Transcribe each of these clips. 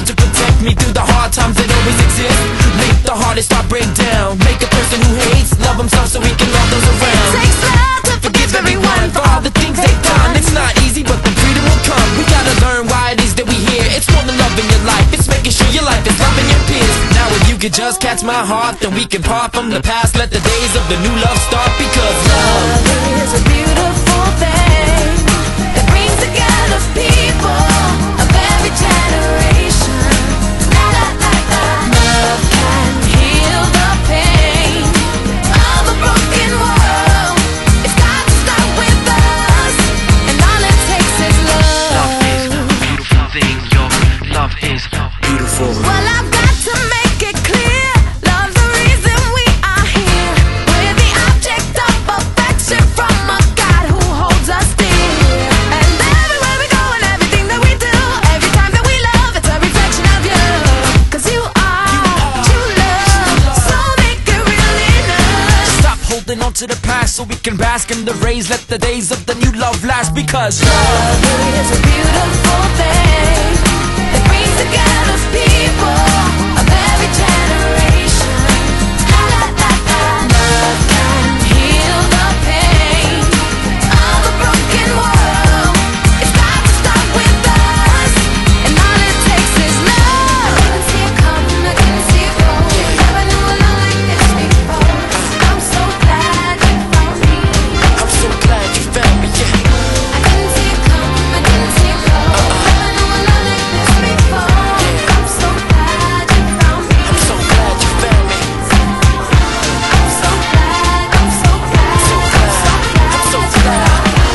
to protect me through the hard times that always exist. Make the hardest heart break down. Make a person who hates love himself so he can love those around. It takes love to forgive everyone for all the things they've done. It's not easy, but the freedom will come. We gotta learn why it is that we hear. It's more than loving your life, it's making sure your life is loving your peers. Now if you could just catch my heart, then we can part from the past. Let the days of the new love start, because love is a beautiful thing that brings together people of every generation. La, la, la, la. Love can heal the pain of a broken world. It's got to start with us, and all it takes is love. Love is a beautiful thing, your love is beautiful. Well, I've got to make it clear, love's the reason we are here. We're the object of affection from a God who holds us dear. And everywhere we go and everything that we do, every time that we love, it's a reflection of you. 'Cause you are true love, so make it real in us. stop holding on to the past so we can bask in the rays. Let the days of the new love last, because Love is a beautiful thing that brings together people of every generation. La, la, la, la. Love can heal the pain of a broken world. It's got to start with us, and all it takes is love. I didn't see it coming, I didn't see it going. Never knew a love like this before. I'm so glad you found me. I'm so glad you found me, yeah. I didn't see it coming, I didn't see it going. Never knew a love like this before. I'm so glad you found me. I'm so glad you found me. I'm so glad, I'm so glad, I'm so glad.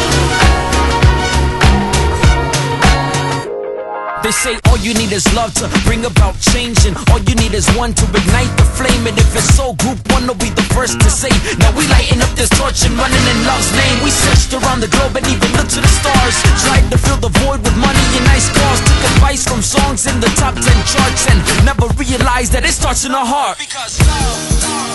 They say all you need is love to bring about change, and all you need is one to ignite the flame. And if it's so, group one will be the first to say, now we lighting up this torch and running in love's name. We searched around the globe and even looked to the stars, tried to fill the void with money and nice cars. Took advice from songs in the top 10 charts, and never realized that it starts in our heart. Because love